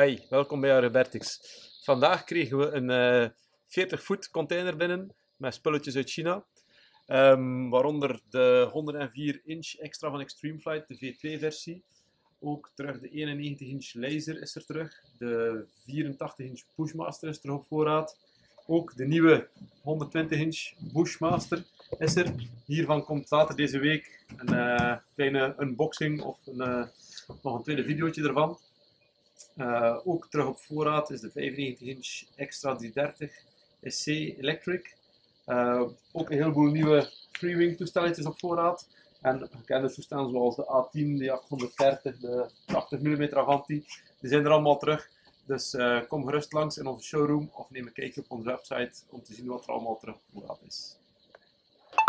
Hi, welkom bij Aerobertics. Vandaag kregen we een 40-voet container binnen met spulletjes uit China. Waaronder de 104-inch extra van Extreme Flight, de V2-versie. Ook terug de 91-inch laser is er terug. De 84-inch Bushmaster is terug op voorraad. Ook de nieuwe 120-inch Bushmaster is er. Hiervan komt later deze week een kleine unboxing of nog een tweede videootje ervan. Ook terug op voorraad is de 95-inch Extra 330 SC Electric. Ook een heleboel nieuwe freewing toestelletjes op voorraad. En gekende toestellen zoals de A10, de 830, de 80 mm Avanti. Die zijn er allemaal terug. Dus kom gerust langs in onze showroom of neem een kijkje op onze website om te zien wat er allemaal terug op voorraad is.